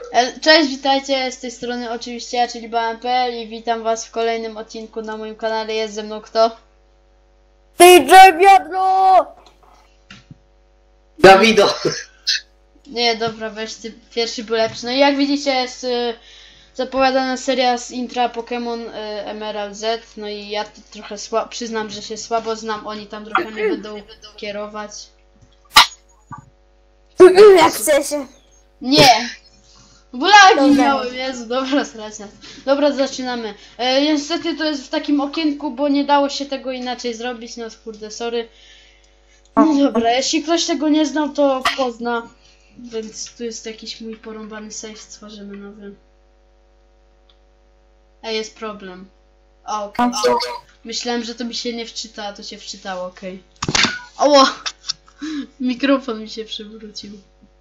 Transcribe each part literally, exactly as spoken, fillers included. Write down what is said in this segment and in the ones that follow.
E, Cześć, witajcie, z tej strony oczywiście ja, czyli Banan kropka pe el i witam was w kolejnym odcinku na moim kanale. Jest ze mną kto? D J Wiadro! Dawido! Nie, dobra, weź ty, pierwszy był lepszy. No i jak widzicie jest y, zapowiadana seria z intra Pokémon y, Emerald Z. No i ja tu trochę słabo, przyznam, że się słabo znam, oni tam trochę mnie będą kierować. Jak chce się. Nie! Bulagi Dobra. miałem, Jezu, dobra, strać nas. Dobra, zaczynamy. E, niestety to jest w takim okienku, bo nie dało się tego inaczej zrobić, no kurde, sorry. No dobra, jeśli ktoś tego nie znał, to pozna. Więc tu jest jakiś mój porąbany save, stworzymy nowy. Ej, jest problem. O, okej. Okay. Myślałem, że to mi się nie wczyta, a to się wczytało, okej. Okay. Oło! Mikrofon mi się przewrócił.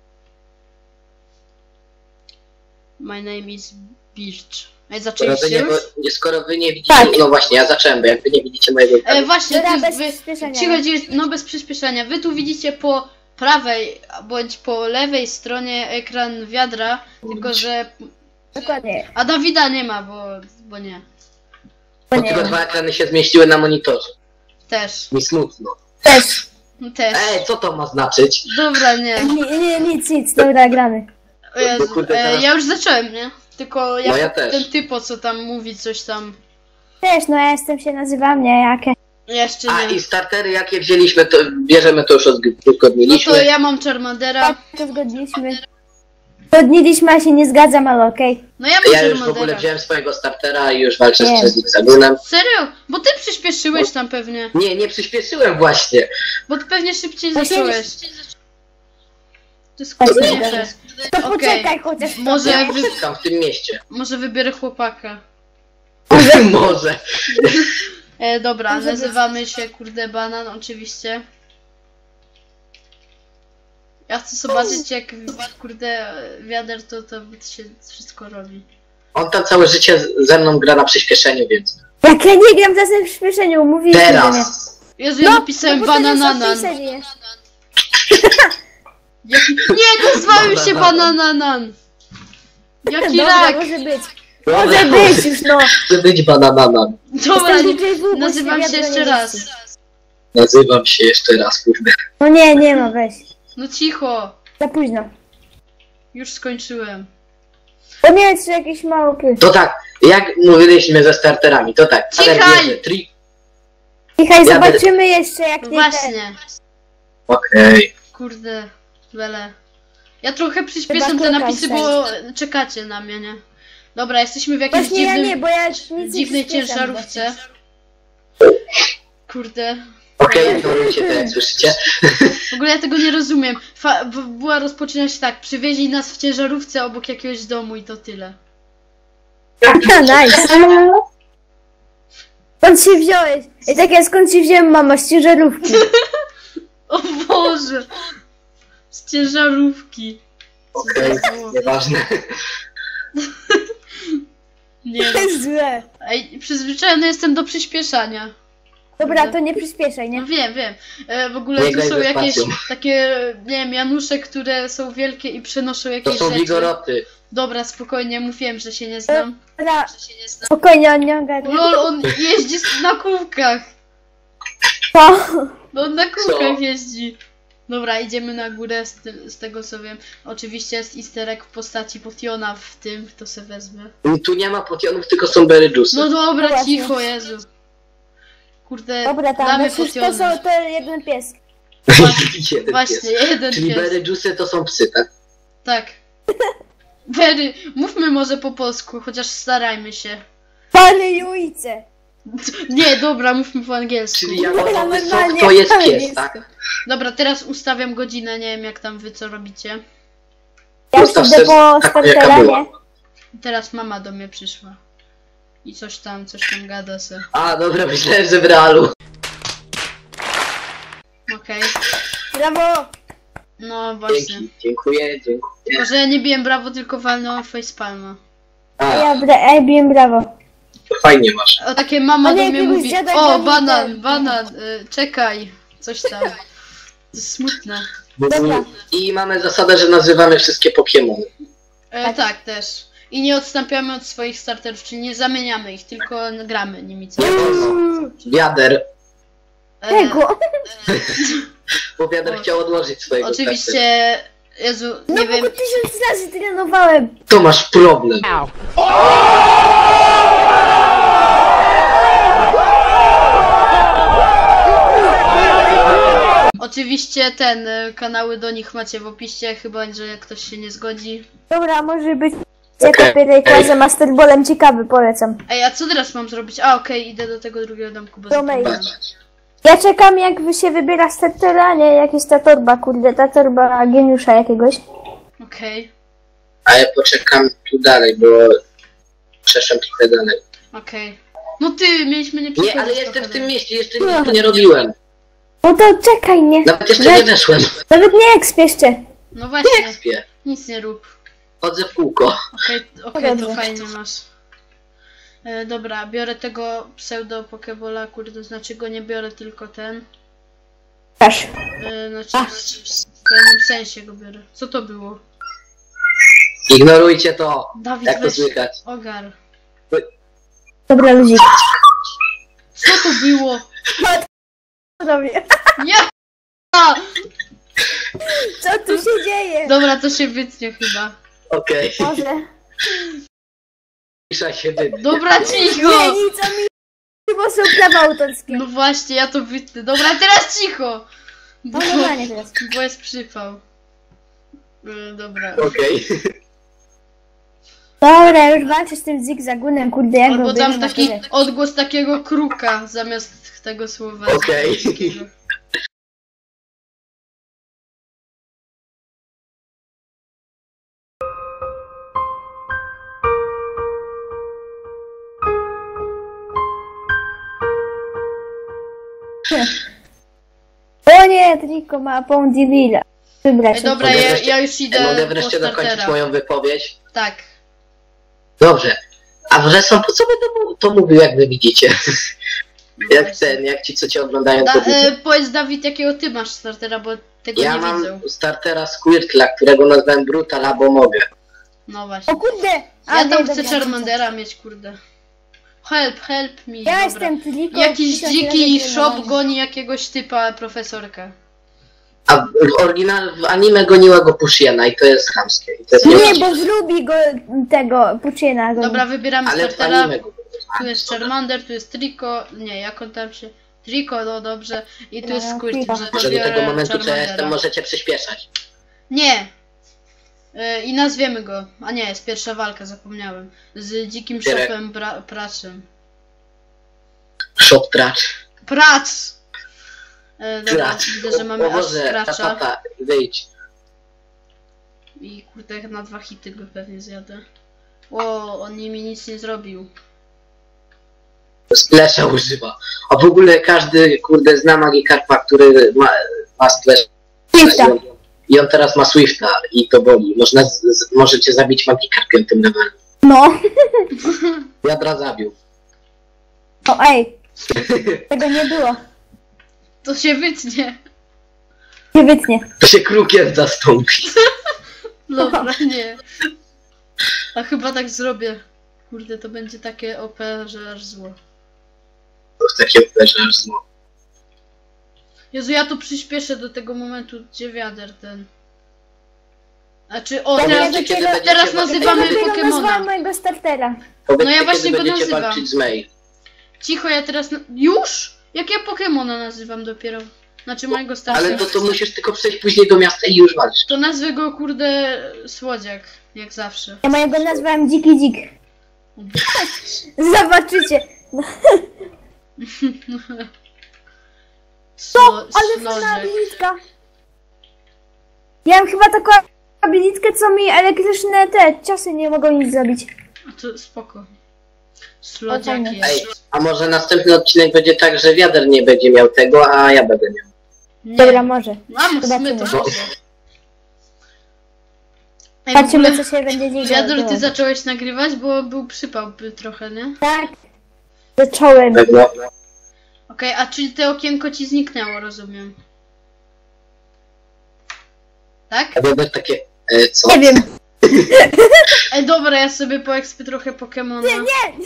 My name is Birch. Ej, zaczęliście Nie, już? bo nie, skoro wy nie widzicie, Tak. no właśnie, ja zacząłem, bo jak wy nie widzicie mojego E, ekranu. właśnie, Dobra, ty, bez wy, przyspieszenia. przychodzi, no bez przyspieszenia. Wy tu widzicie po prawej bądź po lewej stronie ekran wiadra, tylko że... Dokładnie. A Dawida nie ma, bo, bo nie. Bo Bo nie tylko wiem. dwa ekrany się zmieściły na monitorze. Też. Mi smutno. Też. No też. Ej, co to ma znaczyć? Dobra, nie. Nie, nie, nic, nic. Dobra, gramy. O Jezu. No kurde, E, teraz- ja już zacząłem, nie? Tylko jak No ja też. ten typo, co tam mówi coś tam... Też, no ja jestem się nazywam, nie, jakie. Jeszcze A nie. i startery jakie wzięliśmy, to bierzemy to już od- No uzgodniliśmy. to ja mam Charmandera. Tak, to zgodniliśmy. Zgodniliśmy, a się nie zgadzam, ale okej. No ja mam Ja już w ogóle Charmandera. wziąłem swojego startera i już walczę Nie. z Hexagonem. Serio? Bo ty przyspieszyłeś tam pewnie. Nie, nie przyspieszyłem właśnie. Bo ty pewnie szybciej Właśnie- zacząłeś. To jest Właśnie kurde. nie. To Okej. poczekaj chociaż. Może, Ja wy, poszukam w tym mieście. może wybiorę chłopaka. Może. E, dobra, Może nazywamy się kurde Banan oczywiście. Ja chcę zobaczyć jak kurde wiader to, to się wszystko robi. On tam całe życie z- ze mną gra na przyspieszeniu, więc... Jak ja nie gram czasem w przyspieszeniu, mówiliśmy do mnie. Teraz! Jezu, ja napisałem no bo to nie banananan. są tej serii. Jaki... Nie, nazwałem się Banananan. banananan. Jaki Dobra, rak. może być. Może być już, no. Może być bananana. Dobra, Jestem D J W, bo nazywam się wiadro jeszcze nie raz. mieści. Nazywam się jeszcze raz, kurde. No nie, nie ma, weź. No cicho. Za późno. Już skończyłem. Bo nie jest jakiś mały pys. To tak, jak mówiliśmy ze starterami, to tak. Cichaj! Adler bierze tri... Cichaj, Ja zobaczymy jeszcze jak No nie ten. właśnie. Okej. Kurde, wele. Ja trochę przyspieszam Chyba te klikam napisy, bo czekacie na mnie, nie? Dobra, jesteśmy w jakimś Właśnie ja dziwnym, nie, bo ja nic nie dziwnej przyspieszam ciężarówce. Kurde. Okej, ignorujcie to, jak słyszycie. W ogóle ja tego nie rozumiem. Fa w- była rozpoczyna się tak, przywieźli nas w ciężarówce obok jakiegoś domu i to tyle. właśnie. Nice. Skąd się wziąłeś? I tak ja skąd się wziąłem, mama, z ciężarówki. O Boże! Z ciężarówki. Co to Okej, było? nieważne. Nie To no. jest złe. Ej, przyzwyczajony jestem do przyspieszania. Dobra, to nie przyspieszaj, No nie? wiem, wiem. E, w ogóle Nie tu graj są ze jakieś spacją. takie, nie wiem, Janusze, które są wielkie i przenoszą To jakieś są rzeczy. wigoroty. Dobra, spokojnie, mówiłem, że się nie znam. Dobra, spokojnie, on nie ogarnia. Lol, on jeździ na kółkach. Co? No on na kółkach Co? jeździ. Dobra, idziemy na górę z, tym, z tego co wiem. Oczywiście jest easter egg w postaci potiona w tym, to se wezmę. Tu nie ma potionów, tylko są berry juice. No dobra, Właśnie. cicho, Jezu. Kurde, Dobra, tam, damy znaczy, to potiony. są to jeden pies. Jeden Właśnie, pies. jeden Czyli pies. berry juice to są psy, tak? Tak. Berry, mówmy może po polsku, chociaż starajmy się. Parejujce. Nie, dobra, mówmy po angielsku. Czyli jagodowy sok normalnie, to jest ale pies, jest. tak? Dobra, teraz ustawiam godzinę, nie wiem jak tam wy co robicie. Ja już Ustaw idę se po taką, jaka startera, była. nie? Teraz mama do mnie przyszła. I coś tam, coś tam gada se. A, dobra, myślałem, że w realu. Okej. Brawo! No właśnie. Dzięki, dziękuję, dziękuję. Tylko, że ja nie biłem brawo, tylko walnąłem facepalma. A, Ja, bra ja biłem brawo. to fajnie masz. O, takie mama A nie, do mnie jakiegoś mówi, dziada o, goni banan, ten. banan, y, czekaj. Coś tam. To jest smutne. Dobra. I mamy zasadę, że nazywamy wszystkie Pokémony. E, Tak. tak, też. I nie odstępiamy od swoich starterów, czyli nie zamieniamy ich, tylko gramy nimi co. Nie wolno. Wiader. E, Tego. Bo wiader O, chciał odłożyć swojego startera. Oczywiście, Jezu, No nie bo wiem. go tysiąc razy trenowałem. To masz problem. Oczywiście ten, y, kanały do nich macie w opisie, chyba że ktoś się nie zgodzi. Dobra, może być. Okej. Okay. Pierwszej klasy Masterballem ciekawy, polecam. Ej, a co teraz mam zrobić? A, okej, idę do tego drugiego domku, bo Do maila. zapomniałem. Ja czekam jak wy się wybiera startera, nie? Jak jest ta torba, kurde, ta torba geniusza jakiegoś. Okej, A ja poczekam tu dalej, bo przeszłem trochę dalej. okej. No ty, mieliśmy nie Nie, przechodzić ale jestem trochę w tym dalej. mieście, jeszcze nic tu nie robiłem. No to czekaj, nie? Nawet jeszcze Nawet- nie weszłem. Nawet nie ekspieszcie. No właśnie, Ekspię. nic nie rób. Chodzę w kółko. Okej, okej, to Dobrze. fajnie masz. E, dobra, biorę tego pseudo pokebola, kurde, znaczy go nie biorę, tylko ten. Aż. E, znaczy, w pewnym sensie go biorę. Co to było? Ignorujcie to. Dawid, Jak to weź słychać? ogar. Dobra, ludzik. Co to było? Dobra. Nie! A! Co tu się dzieje? Dobra, to się wytnie chyba. Okej. Może. Cisza się wytnie. Dobra, Nie, cicho! nic, a mi... Bo są prawa autorskie. No właśnie, ja to wytnę. Dobra, teraz cicho! Bo, No normalnie teraz. bo jest przypał. E, dobra. Okej. Dobra, już walczę z tym zigzagunem, kurde, jak Albo go dam wyjdę, taki to wie. odgłos takiego kruka zamiast tego słowa. Okej. O nie, tylko ma Pondivilla. Wybrać. Ej, dobra, Mogę ja, wreszcie- ja już idę Mogę po wreszcie dokończyć startera. moją wypowiedź? Tak. Dobrze. A wreszcie po co będę mu- to mówił, jak wy widzicie? Jak ten, jak ci, co cię oglądają, Da, to widzą. e, powiedz Dawid, jakiego ty masz startera, bo tego Ja nie mam widzą. startera Squirtla, którego nazwałem Brutal, albo mogę. No właśnie. O kurde! A, Ja nie, tam dobra, chcę Charmandera mieć, kurde. Help, help me. Ja dobra. jestem tylko... Jakiś tysiąc dziki razy shop trenowany. goni jakiegoś typa profesorkę. A w oryginal, w anime goniła go Pushiena i to jest chamskie. I to jest Nie, niemożliwe. bo zlubi go tego Puczyna. Go. Dobra, wybieramy Ale w startera. anime go Tu jest Charmander, tu jest Trico. Nie, jak on tam się... Trico, no dobrze. I tu jest No, Squirt. Trico. że to Może do biorę tego momentu, co ja Charmandera. jestem, możecie przyspieszać. Nie! E, I nazwiemy go. A nie, jest pierwsza walka, zapomniałem. Z dzikim Pierek. shopem bra- praczym. Shop Tracz. Prac! E, dobra, Tracz. widzę, że mamy O aż Boże, ta, ta, scratcha. ta, wyjdź. I kurde, na dwa hity go pewnie zjadę. O, on mi nic nie zrobił. Splasha używa. A w ogóle każdy, kurde, zna Magikarpa, który ma, ma Splasha. Swifta. I on, I on teraz ma Swifta i to boli. Można z, z, możecie zabić Magikarpiem tym levelem. No. Wiadra zabił. O ej. Tego nie było. To się wytnie. Nie wytnie. To się krukiem zastąpi. Dobra, nie. A chyba tak zrobię. Kurde, to będzie takie O P, że aż zło. To w takim leży aż zło. Jezu, ja tu przyspieszę do tego momentu, gdzie wiader ten. Znaczy, o, Ja teraz, nie kiedy dopiero- będziecie teraz walczyć- nazywamy Ja dopiero Pokemona. nazwałam mojego startera. Powiedzcie, No ja właśnie kiedy go będziecie nazywam. walczyć z May. Cicho, ja teraz... Na... Już? Jak ja Pokemona nazywam dopiero? Znaczy mojego starszego. Ale to, to musisz tylko przejść później do miasta i już walczyć. To nazwę go, kurde, Słodziak. Jak zawsze. Ja mojego nazwałem Dziki Dzik. Zobaczycie. Slo, Ale fajna Slodziak. abilitka. Ja mam chyba taką abilitkę, co mi elektryczne te ciosy nie mogą nic zrobić. A to spoko. Slodziak fajne. Ej, jest. a może następny odcinek będzie tak, że Wiader nie będzie miał tego, a ja będę miał. Nie. Dobra, może. A, w sumie to Zobaczymy. może. Ej, w Patrzymy, ogóle, co się będzie dzieje. Wiador, ty zacząłeś nagrywać, bo był przypał by trochę, nie? Tak. Zacząłem. Pewno. Okej, a czyli te okienko ci zniknęło, rozumiem. Tak? A byłoby takie, e, co? Nie wiem. Ej, dobra, ja sobie poekspię trochę Pokemona. Nie, nie!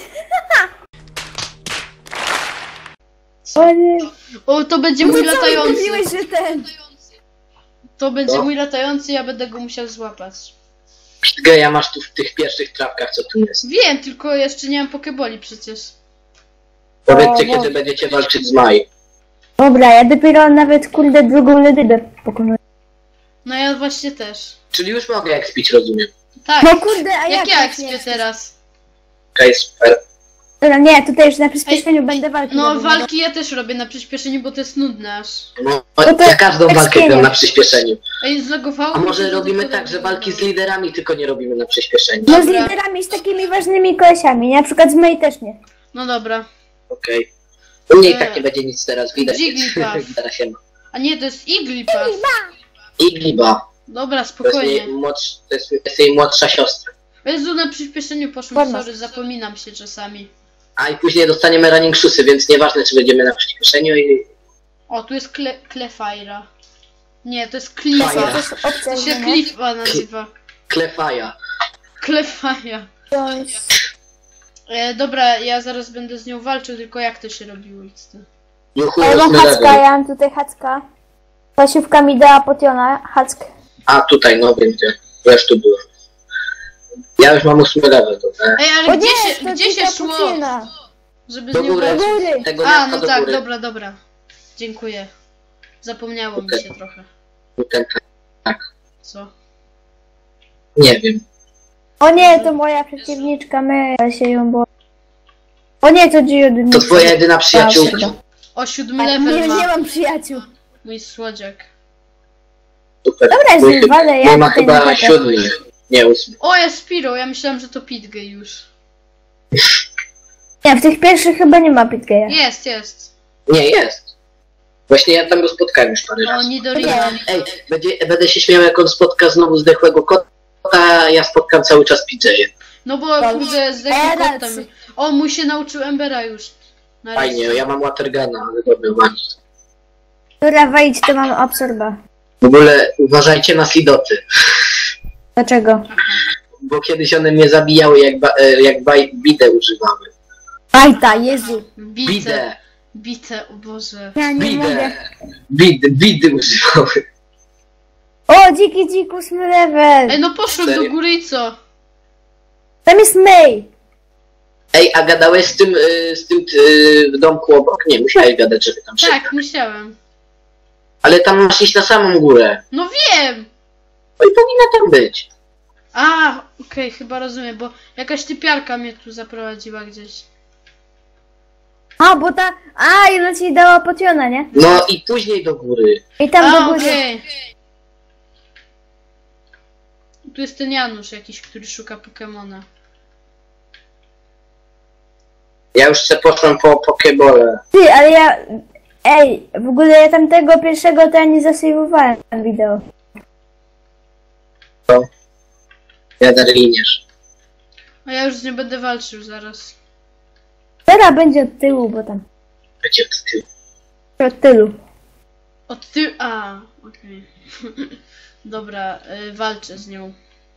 O nie. O, to będzie mój No co latający. mówiłeś, że ten... To będzie No. mój latający, ja będę go musiał złapać. Geja masz tu w tych pierwszych trawkach, co tu jest. Wiem, tylko jeszcze nie mam pokeboli przecież. Powiedzcie, O, kiedy będziecie walczyć z Maj. Dobra, ja dopiero nawet kurde drugą ledydę pokonuję. No ja właśnie też. Czyli już mogę expić, rozumiem. Tak. No kurde, a Jak jak ja tak ekspię nie? teraz? Okej, super. Dobra, nie, tutaj już na przyspieszeniu będę walki No robiła. walki ja też robię na przyspieszeniu, bo to jest nudne aż. No, No to ja każdą walkę ekspienie. gram na przyspieszeniu. Ej, zlogowało A mi może się, to robimy tylko tak, że robię. walki z liderami tylko nie robimy na przyspieszeniu. No z Dobra. liderami, z takimi ważnymi kolesiami, na przykład z May też nie. No dobra. Okej. U mnie i E, tak nie będzie nic teraz widać. Jigglypuff. Teraz się ma. A nie, to jest Iglipuff. Igliba. Dobra, To jest spokojnie. jej, młodsz, to jest, to jest jej młodsza siostra. Jezu, na przyspieszeniu poszłam, Ładna. sorry, zapominam się czasami. A i później dostaniemy running shoesy, więc nieważne czy będziemy na przyspieszeniu i... O, tu jest kle Clefira. Nie, to jest Fajna. Cliffa. To jest opcja, To się nie? Cliffa nazywa. Klefaja. Clefira. To jest... E, dobra, ja zaraz będę z nią walczył, tylko jak to się robiło? X D. Juchu, Ja mam ósmy Hacka, level. ja mam tutaj Hacka. Pasiówka mi dała potiona, Hack. A tutaj, no wiem gdzie. Ja już tu byłem. Ja już mam ósmy level, dobra. Ej, O ale gdzie nie, się, to gdzie się dzika szło? pucina. Żeby Do z nią góry. walczyć? Do góry. Tego A, miasta no do tak, góry. dobra, dobra. Dziękuję. Zapomniało mi Okej. się trochę. Ten, Co? nie wiem. O nie, to moja przeciwniczka, my ja się ją bo... O nie, to Geodyny. To twoja jedyna przyjaciółka. O, siódmy Nie, level nie ma mam przyjaciół. mój słodziak. Super. Dobra, Mój z chyba- walę, ja mój ma tutaj chyba nie siódmy. Nie, ósmy. O, jest Spiro, ja myślałam, że to Pitgay już. Nie, w tych pierwszych chyba nie ma Pitgeya. Jest, jest. Nie, jest. Właśnie ja tam go spotkałem już parę O, razy. Nidorina. Ej, będzie, będę się śmiał, jak on spotka znowu zdechłego kota, a ja spotkam cały czas Pidgeję. No bo kurde, z jakim Teraz. kotem. O, mój się nauczył Embera już. Nareszcie. Fajnie, ja mam Watergana, ale dobra, walić. Dobra, wejdź, to mam absorba. W ogóle uważajcie na Sidoty, Dlaczego? bo kiedyś one mnie zabijały, jak, ba, e, jak baj, bidę używały. Ajta, Jezu. Bite. Bidę, Bite, o Boże. Ja nie mogę. bidę, bidy, bidy używały. O, dziki dzik, ósmy level. Ej, no poszedł Serio? do góry i co? Tam jest May. Ej, a gadałeś z tym, y, z tym y, w domku obok? Nie, musiałeś gadać, żeby tam szedł. Tak, musiałem. Ale tam masz iść na samą górę. No wiem! No i powinna tam być. A, okej, chyba rozumiem, bo jakaś typiarka mnie tu zaprowadziła gdzieś. A, bo ta... A, i ona ci dała potiona, nie? No i później do góry. I tam A, do góry. okej. Tu jest ten Janusz jakiś, który szuka Pokemona. Ja już se poszłam po pokebole. Ty, ale ja... Ej, w ogóle ja tamtego pierwszego to ja nie zasejwowałem wideo. Ja darliniesz. A ja już z nią będę walczył zaraz. Teraz będzie od tyłu, bo tam... Będzie od tyłu. Od tyłu. Od ty... A, okej. Dobra, y, walczę z nią.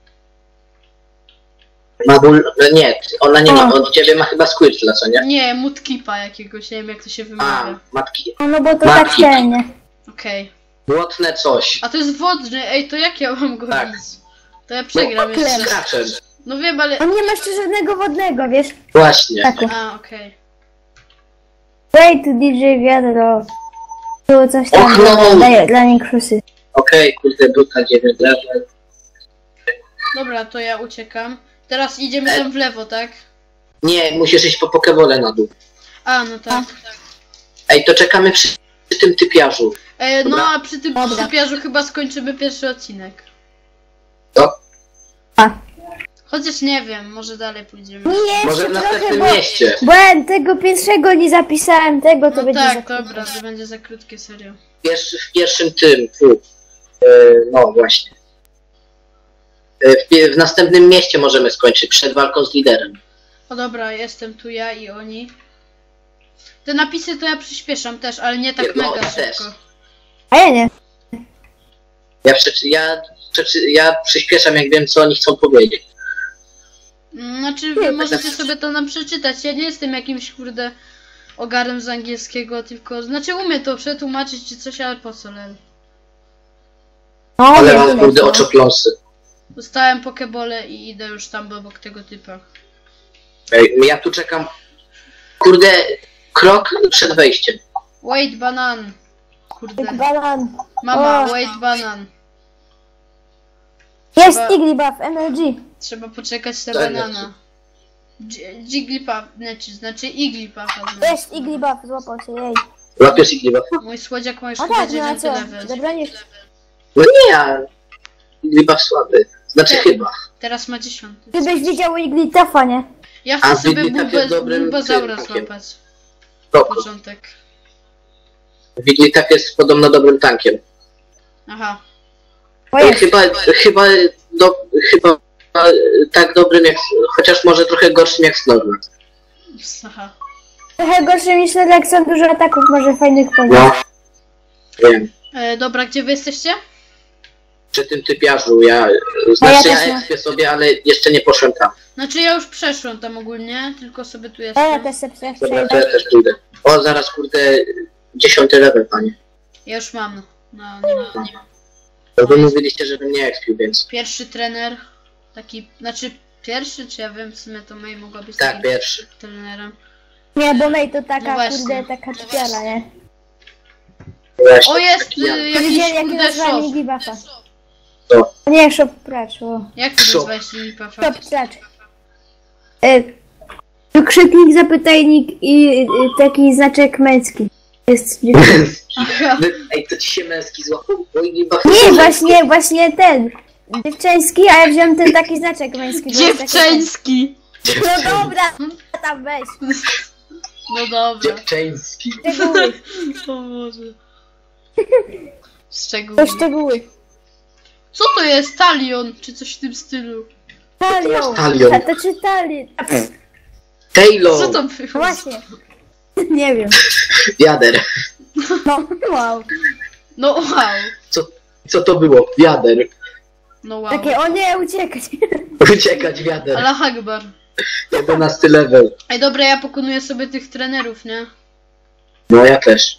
Ma ból... no nie, ona nie ma, O. od ciebie ma chyba Squirtla, co nie? Nie, Mudkipa jakiegoś, nie wiem jak to się A, wymawia. matki. No, no bo to Ma tak hit. się, nie? Okej. Błotne coś. A to jest wodny, ej, to jak ja mam go Tak. bić? To ja przegram No, jeszcze. Skraczem. No wiem, ale... On nie ma jeszcze żadnego wodnego, wiesz? Właśnie. Tak. A, okej. Wait, D J wiadro. Było coś tam Och, no. dla, dla Ninkrusy. Okej, kurde, bruta dziewięć level. Dobra, to ja uciekam. Teraz idziemy tam w lewo, tak? Nie, musisz iść po pokebole na dół. A, no tak. Ej, to czekamy przy, przy tym typiarzu. E, no Dobra. a przy tym Dobra. sypiarzu chyba skończymy pierwszy odcinek. To A. Chociaż nie wiem, może dalej pójdziemy. Nie, może jeszcze w trochę, następnym bo... mieście. Bo ja tego pierwszego nie zapisałem, tego to No będzie za... tak, dobra, to będzie za krótkie, serio. Pierwszy, w pierwszym tym, fu. E, no właśnie. E, w, pie- w następnym mieście możemy skończyć, przed walką z liderem. O dobra, jestem tu ja i oni. Te napisy to ja przyspieszam też, ale nie tak No, mega też. szybko. A ja nie. Ja, przeczy, ja przeczy- ja przyspieszam, jak wiem, co oni chcą powiedzieć. Znaczy, wy możecie sobie to nam przeczytać. Ja nie jestem jakimś, kurde, ogarem z angielskiego, tylko... Znaczy, umiem to przetłumaczyć czy coś, ale po co, lel? No, Ale wiem, mam, wiem, kurde, co. oczopląsy. Dostałem pokebole i idę już tam obok tego typa. Ej, ja tu czekam, kurde, krok przed wejściem. Wait, banan. Kurde. Banan. Mama, O. wait, banan. Jest Trzeba- Igglybuff, Energy. Trzeba poczekać na Tak, banana. Dzi- Jigglypuff, znaczy, znaczy Igglypuff. znaczy. Jest Igglybuff, złapał się, jej. Łapiesz Igglybuff? Mój słodziak ma już A chyba tak, no a dziewiąty co? level. Dobra, nie. No nie, a Igglybuff słaby. Znaczy Te- chyba. Teraz ma dziesiąty. Gdybyś widział Igglytuffa, nie? Ja A chcę sobie Wiggly tak jest bulbę, dobrym bulbazaura tym, złapać. Spoko. Początek. Wiggly tak jest podobno dobrym tankiem. Aha. O, jest. Chyba, chyba, do, chyba e, tak dobrym jak, chociaż może trochę gorszym jak Snorlax. Aha. Trochę gorszy niż Snorlax, są dużo ataków, może fajnych ponieść. No. Wiem. E, dobra, gdzie wy jesteście? Przy tym typiarzu, ja, A znaczy ja ja też nie. ekspię sobie, ale jeszcze nie poszłem tam. Znaczy ja już przeszłam tam ogólnie, tylko sobie tu A ja jestem. też se przejdę. Dobra, to ja też pójdę. O, zaraz kurde, dziesiąty level, panie. Ja już mam. No, nie ma, nie ma. To wy mówiliście, żebym nie ekspił, więc... Pierwszy trener. Taki, znaczy pierwszy, czy ja wiem, w sumie to May mogła być Tak, takim pierwszy. trenerem. Nie, bo May to No taka, właśnie. kurde, taka czpiala, nie? Właśnie, O, jest taki ja- y, Widzieli, jakiś jak kurde nazwali shop. Igglybufa. To. Nie, shop pracz, o. Jak ty Shop. nazwałeś Jigglypuffa? Shop pracz. E, wykrzyknik, zapytajnik i y, taki znaczek męski. Jest Aha. Wy- Ej, to ci się męski złapał? Bo Igglybuff- Nie, właśnie, właśnie ten. Dziewczęski, a ja wziąłem ten taki znaczek męski. bo jest taki Dziewczęski! ten. No dobra, tam weź. No dobra. Dziewczęski. Szczegóły, O Boże. Szczegóły. to szczegóły. Co to jest? Talion, czy coś w tym stylu? Talion. Talion. A to czytali. Taylor. Co to było? Właśnie. Nie wiem. Wiader. No, wow. No wow. Co, co to było? Wiader. No wow. Takie, o nie, uciekać. Uciekać wiader. Allah Akbar. jedenasty level. Ej, dobra, ja pokonuję sobie tych trenerów, nie? No ja też.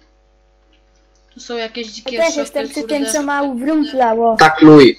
Tu są jakieś Ja dzikie też szopy, jestem przy kurde. tym, co ma wrumplało. Tak, Louis.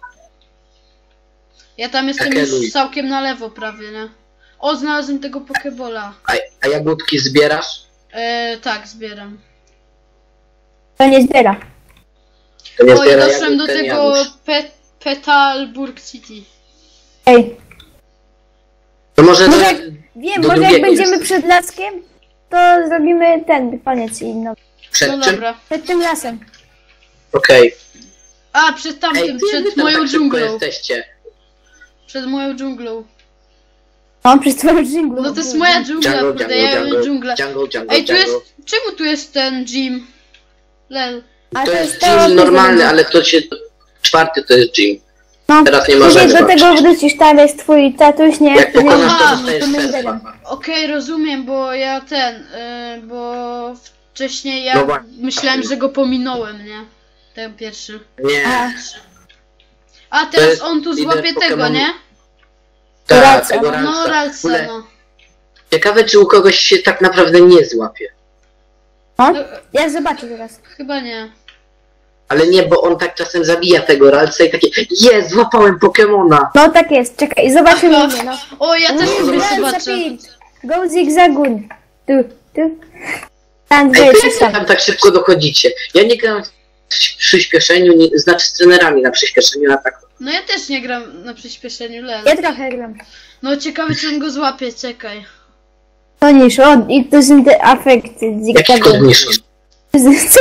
Ja tam jestem Takie już luj. całkiem na lewo prawie, nie? O, znalazłem tego pokebola. A, a jagódki zbierasz? E, tak, zbieram. To nie zbiera. To nie O, i zbiera doszłem do jagód, ten tego Janusz. Pe Petalburg City. Ej, To może... Może do- jak, wiem, do może jak drugiego będziemy jesteś. przed laskiem, to zrobimy ten koniec i no. Przed No czym? dobra. Przed tym lasem. Okej. A, przed Ej, tamtym, gdzie wy przed tam moją tak szybko dżunglą. jesteście? Przed moją dżunglą. No, przed twoją dżinglą. No to jest moja dżungla, Jungle, kurde, jungle, ja jungle, mam dżunglę. jungle, jungle, Ej, tu jest... jungle. Czemu tu jest ten gym? Lel. A To jest to gym normalny, będzie. ale to się... Czwarty to jest gym. No, Teraz nie później możemy do tego walczyć. wrócisz, tam jest twój tatuś, nie? Jak pokonasz, Aha, to no dostajesz to my serca. liderem. Okej, rozumiem, bo ja ten, y, bo wcześniej ja No właśnie. myślałem, że go pominąłem, nie? Ten pierwszy. Nie. A, A To teraz jest on tu lider złapie tego, Pokemonu. nie? Tak, Ralca, tego no. No, Ralca. W Ralca, ogóle no. Ciekawe, czy u kogoś się tak naprawdę nie złapie. no, ja zobaczę teraz. Chyba nie. Ale nie, bo on tak czasem zabija tego Ralca i takie jest, złapałem Pokemona. No tak jest, czekaj, zobaczymy Aha. mnie, no. O, ja też No, sobie zobacz. zobaczę. Build. Go zigzagun. Tu, tu. Tam Ej, dwie wy się tam tak szybko dochodzicie. Ja nie gram w przyspieszeniu, nie, znaczy z trenerami na przyspieszeniu, a tak. No ja też nie gram na przyspieszeniu, Lel. Ja trochę gram. No ciekawe, czy on go złapie, czekaj. To niż on, i to są te afekty Jaki zigzagun. kodnisz? Co?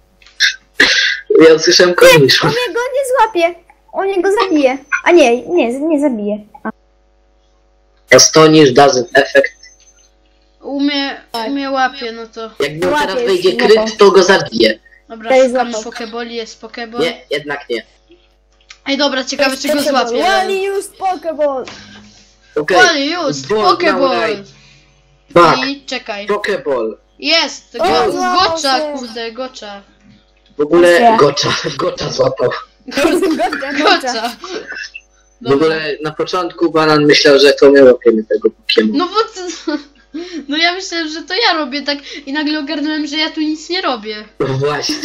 Ja usłyszałem kodnisz. On mnie go nie złapie. On mnie go zabije. A nie, nie, nie zabije. A, Astonish doesn't effect. Umie, Tak. umie łapie, no to. Jak mu Łapie teraz już, wejdzie złapał. kryt, to go zabije. Dobra, To jest szukamy złapał. pokeboli, jest pokebol. Nie, jednak nie. Ej, dobra, ciekawe, czy go Pokeball. złapie. Lel. Wally used Pokeball. Okej. Wally used Ball, pokeball. now right. Back. I czekaj. Pokeball. Jest! O, Go, złapał gocza, się. kurde, gocza. W ogóle Gotcha. Gocza, Gocza złapał. Gocia, gocia. Koca. W ogóle na początku Banan myślał, że to my łapiemy tego Pokemon. No bo to, no ja myślałem, że to ja robię tak i nagle ogarnąłem, że ja tu nic nie robię. No właśnie.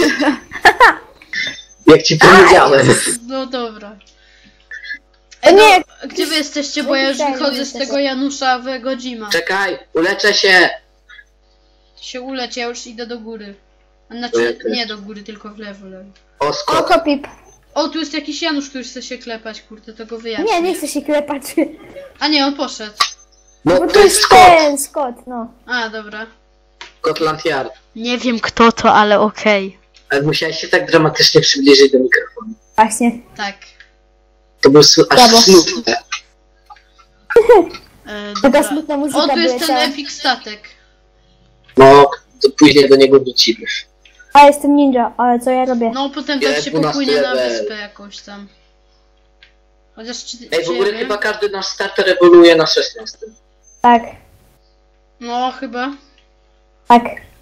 Jak ci powiedziałem. No dobra. O Ej, no, nie! gdzie wy jesteście, bo ja już Zapisałem, wychodzę z jesteśmy. tego Janusza w Godzima. Czekaj, uleczę się. Się uleć, ja już idę do góry. A Ja znaczy, też. nie do góry, tylko w lewo, lewo. O, O, skok. kopip. O, tu jest jakiś Janusz, który chce się klepać, kurde, to go wyjaśnię. Nie, nie chcę się klepać. A nie, on poszedł. No Bo to to jest jest Scott. ten, Scott, no. A, dobra. Scotland Yard. Nie wiem kto to, ale okej. Ale musiałeś się tak dramatycznie przybliżyć do mikrofonu. Właśnie. Tak. To był su- aż Brawo. smutne. E, Taka dobra. smutna muzyka O, tu jest ten wyleciała. epic statek. No, to później do niego wrócimy. A, jestem ninja, ale co ja robię? No, potem Ja tak się dwunasty popłynie na level. wyspę jakąś tam. Chociaż czy, Ej, w czy ja ogóle wiem? chyba każdy nasz starter ewoluuje na szesnastym. Tak, No, chyba. tak.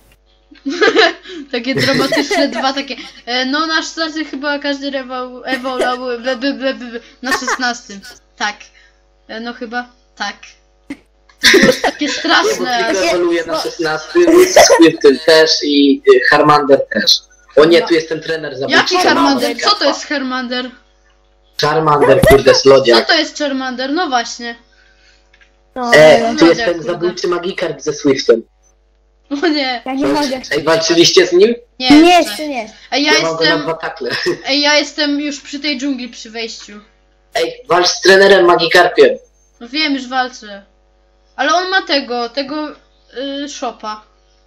Takie dramatyczne dwa takie. E, no, nasz starty chyba każdy rewał, ewoluał be, be, be, be, na szesnastym. Tak. E, no chyba tak. To było takie Nie, bo straszne. Pico aż- ewoluuje na szesnastym, Squirtle też i y, Charmander też. O nie, tu jest ten trener zabójczy. Jaki Charmander? Co to jest Charmander? Charmander, kurde, Co slodziak. to jest Charmander? No właśnie. No, E, no. tu jest Slodziak, ten kurde. zabójczy Magikarp ze Swiftem. O nie. Ja nie mogę. Ej, walczyliście z nim? Nie, Nie, jeszcze. jeszcze nie. Ej, ja Ja mam go na jestem. dwa takle. Ej, ja jestem już przy tej dżungli przy wejściu. Ej, walcz z trenerem Magikarpiem. No wiem, już walczę. Ale on ma tego, tego yy, szopa.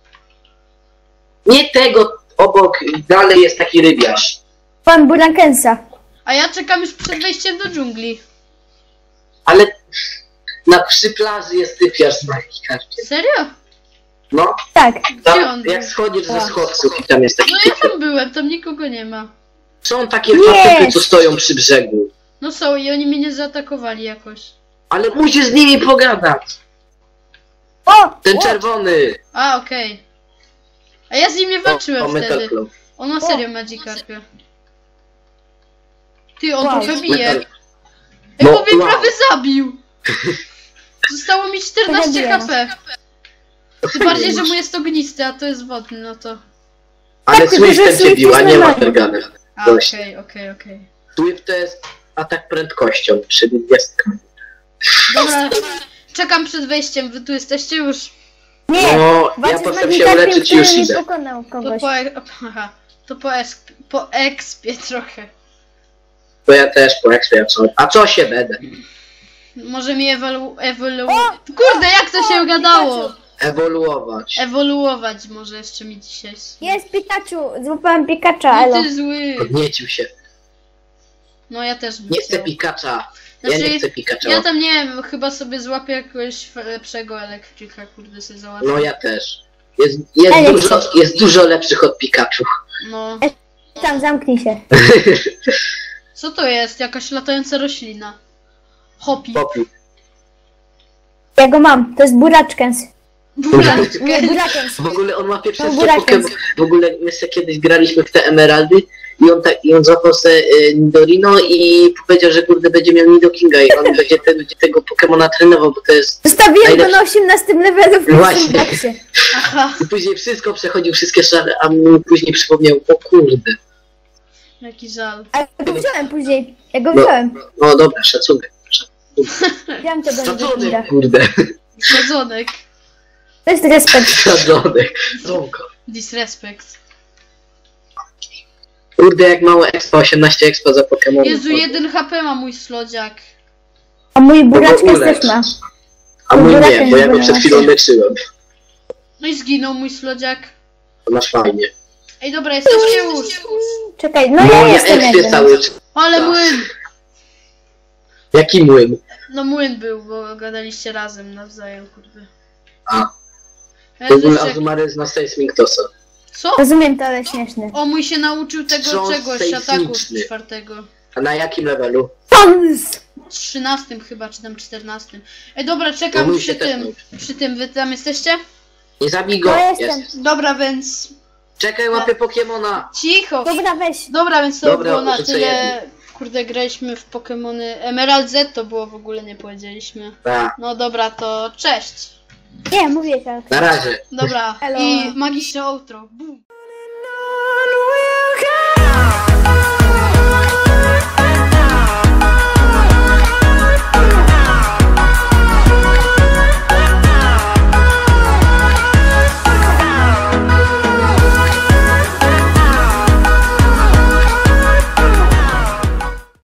Nie tego, obok dalej jest taki rybiarz. Pan Burakensa. A ja czekam już przed wejściem do dżungli. Ale na przy plaży jest typiarz z Magikarpiem. Serio? No, Tak. Gdzie on tam, był? jak schodzisz ze schodców i tam jest taki No ja typiarz. tam byłem, tam nikogo nie ma. Są takie dwa Jest. typy, co stoją przy brzegu. No są i oni mnie nie zaatakowali jakoś. Ale musisz z nimi pogadać. O! Ten o, czerwony. A, okej. A ja z nim nie walczyłem o, o Metal wtedy. Claw. On ma serio Magikarpia. Ty, on Wow. trochę bije. Metal... Ej, No, bo mnie wow. prawie zabił. Zostało mi czternaście Zabiłem. H P. Tym bardziej, że mu jest ognisty, a to jest wodny, no to... Ale Tak, tylko że Swiftem cię Swift bił, a jest nie normalny. Watergunem. A, Dość. okej, okej, okej. Swift to jest atak prędkością, czyli gwiazdką. Dobra, czekam przed wejściem, wy tu jesteście już. Nie! No, ja Walczysz z potem się Magikarpiem, uleczyć i już który nie idę. pokonał To kogoś. po, e- aha, to po, exp, po expie trochę. To ja też po ekspie, a co? A co się będę? Może mi ewolu... ewolu... Kurde, jak to się gadało? Ewoluować. Ewoluować może jeszcze mi dzisiaj. Jest Pikachu! Złapałem Pikacha, No elo. ty zły. Podniecił się. No ja też bym Nie chcę chciał. Pikacza. Ja Znaczy, nie chcę Pikacza. Ja tam nie wiem, chyba sobie złapię jakiegoś lepszego elektryka, kurde sobie załatwię. No ja też. Jest, jest, Ej, dużo, jest dużo lepszych od Pikachu. No. Tam, zamknij się. Co to jest? Jakaś latająca roślina. Hopi. Popi. Ja go mam, to jest Buraczkens. Buraczkę. Nie, Buraczkens. W ogóle on łapie przez No, te Burakens. Pokemon. W ogóle my sobie kiedyś graliśmy w te emeraldy i on, tak, i on złapał se y, Nidorino i powiedział, że kurde będzie miał Nidokinga i on będzie, te, będzie tego Pokemona trenował, bo to jest... Zostawiłem go Najlepszy. na osiemnastym levelu w Właśnie. pierwszym boksie. Aha. I później wszystko przechodził, wszystkie szale, a mi później przypomniał, o kurde. Jaki żal. A ja go wziąłem później. Ja go No. wziąłem. No dobra, szacunek. Wziąłem tego Nidokinga. Szacunek, kurde. Sadzonek. To jest respekt. Szacunek. Słomko. Disrespect. Kurde, jak mało expa, osiemnaście expa za Pokemon. Jezu, jeden H P ma mój slodziak. A mój Buraczkens ulecz. też ma. A mój nie, Burakens bo ja go był przed na chwilą naszej. leczyłem. No i zginął mój slodziak. To masz fajnie. Ej, dobra, jesteście już. Czekaj, no No ja ja jestem expię jakby. cały czas. Ale Tak. młyn. Jaki młyn? No młyn był, bo gadaliście razem nawzajem, kurde. A. W Jezu, ogóle jak- Azumary zna Seismictosa. Co? Rozumiem to, ale śmieszne. O, mój się nauczył tego Wstrząs czegoś, ataku sejsmiczny. czwartego. A na jakim levelu? Tons! Trzynastym chyba, czy tam czternastym. Ej, dobra, No czekam mój przy się też tym. nauczył. Przy tym, wy tam jesteście? Nie zabij go! No jestem. Jest. Dobra, więc Czekaj, łapię Pokemona. Cicho! Dobra, weź. Dobra, więc to Dobra, było na rzucę tyle. Kurde, graliśmy w Pokemony. Emerald Z to było w ogóle, nie powiedzieliśmy. Tak, No dobra, to cześć. Nie, mówię tak. na razie. Dobra, Elo. i magiczne outro. Bum.